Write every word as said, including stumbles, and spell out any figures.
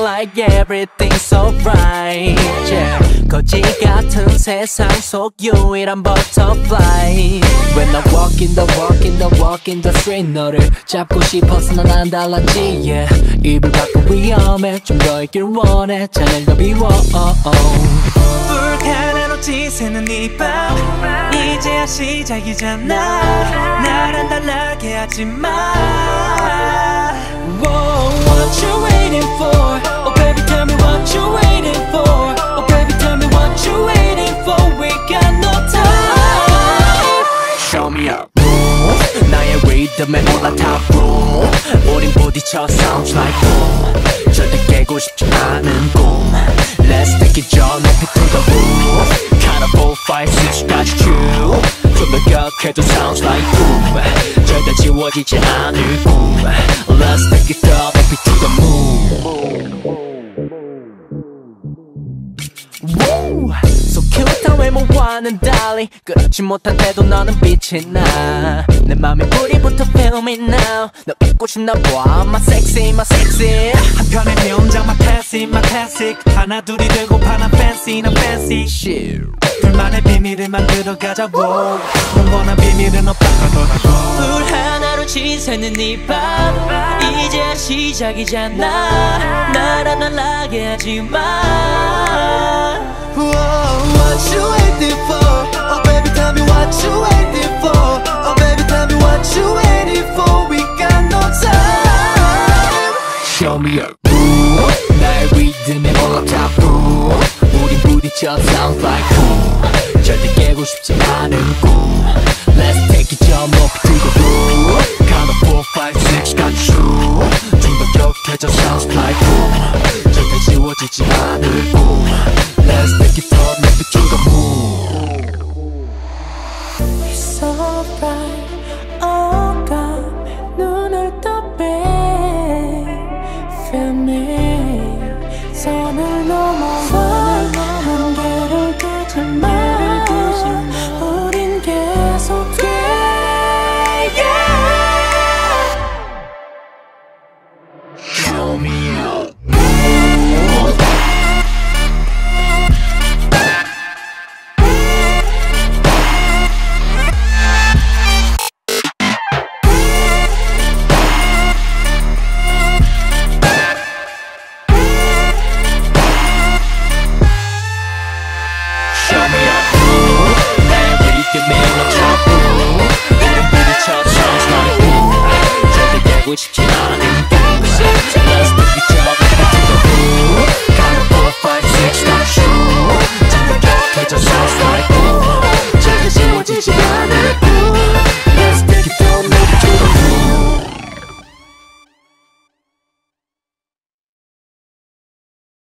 like everything's so right, yeah. 거지 같은 세상 속 유일한 butterfly. When I walk in the walk in the walk in the street 너를 잡고 싶어서 난 안 달랐지, yeah. 입을 밖은 위험해 좀 더 있길 원해 잔을 더 비워, oh, oh. 불가능으로 지새는 이 밤 이제야 시작이잖아 나랑 달라게 하지마. Whoa, what you waiting for? Oh baby tell me what you waiting for? Oh baby tell me what you waiting for? We got no time. Show me up 나의 리듬에 올라타 boom 우린 부딪혀 sounds like boom 절대 깨고 싶지 않은 꿈 Let's take it John up to the roof Kind of four, five, six까지 쭉 좀 더 격해도 sounds like boom 절대 지워지지 않을 꿈 Let's take it up to the moon Woo! So cute 외모와는 달리 그렇지 못한 태도 너는 빛이 나 내 맘에 불이 붙어 feel me now 너 잊고 싶나 봐 my sexy my sexy 한편의 네 혼자 my classic my classic 하나 둘이 들고 파나 fancy 나 fancy shit 둘만의 비밀을 만들어가자 wow 넌 원한 비밀은 없다 하더라고 불 하나로 지새는 이 밤 이제야 시작이잖아 나랑 달라게 하지마 Whoa, what you waiting for? Oh baby tell me what you waiting for? Oh baby tell me what you waiting for? We got no time. Show me your groove 나의 리듬에 올라타 boom 우린 부딪혀 sounds like boom 절대 깨고 싶지 않은 꿈 Let's take it jump up to the roof Count of four, five, six까지 쭉 좀 더 격해져 sounds like boom 절대 지워지지 않을 꿈 Let's take it up, make it to the moon It's alright 어감에 눈을 떠 babe Feel me 선을 넘어와